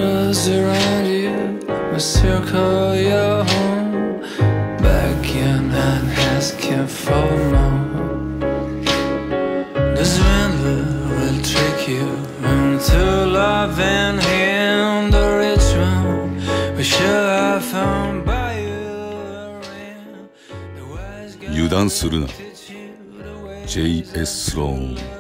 world's around you will circle your home. Back in and asking for more. The swindler will trick you into loving him. The rich one we should have found by you. The wise guy 油断するな JS スローン